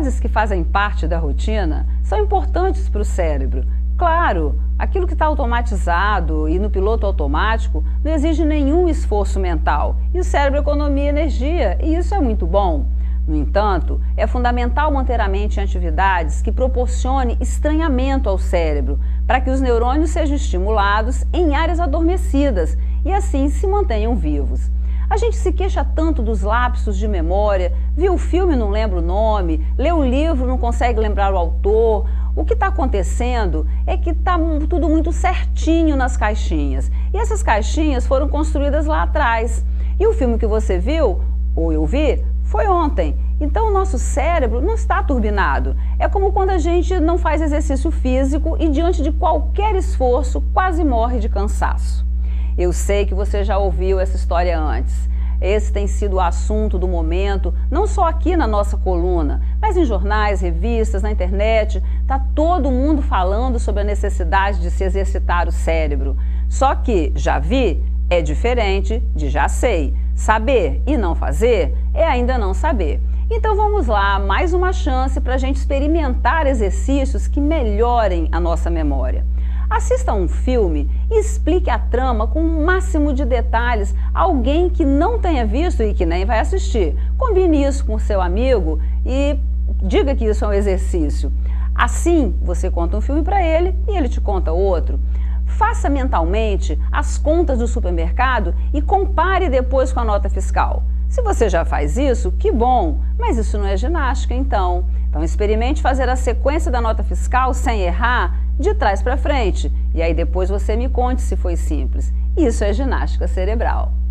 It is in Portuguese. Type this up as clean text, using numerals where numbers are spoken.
atividades que fazem parte da rotina são importantes para o cérebro. Claro, aquilo que está automatizado e no piloto automático não exige nenhum esforço mental e o cérebro economia energia, e isso é muito bom. No entanto, é fundamental manter a mente em atividades que proporcionem estranhamento ao cérebro, para que os neurônios sejam estimulados em áreas adormecidas e assim se mantenham vivos. A gente se queixa tanto dos lapsos de memória, viu o filme e não lembra o nome, lê o livro e não consegue lembrar o autor. O que está acontecendo é que está tudo muito certinho nas caixinhas. E essas caixinhas foram construídas lá atrás. E o filme que você viu, ou eu vi, foi ontem. Então o nosso cérebro não está turbinado. É como quando a gente não faz exercício físico e diante de qualquer esforço quase morre de cansaço. Eu sei que você já ouviu essa história antes. Esse tem sido o assunto do momento, não só aqui na nossa coluna, mas em jornais, revistas, na internet. Está todo mundo falando sobre a necessidade de se exercitar o cérebro. Só que já vi é diferente de já sei. Saber e não fazer é ainda não saber. Então vamos lá, mais uma chance para a gente experimentar exercícios que melhorem a nossa memória. Assista a um filme e explique a trama com o máximo de detalhes a alguém que não tenha visto e que nem vai assistir. Combine isso com o seu amigo e diga que isso é um exercício. Assim, você conta um filme para ele e ele te conta outro. Faça mentalmente as contas do supermercado e compare depois com a nota fiscal. Se você já faz isso, que bom, mas isso não é ginástica então. Então experimente fazer a sequência da nota fiscal sem errar, de trás para frente, e aí depois você me conte se foi simples. Isso é ginástica cerebral.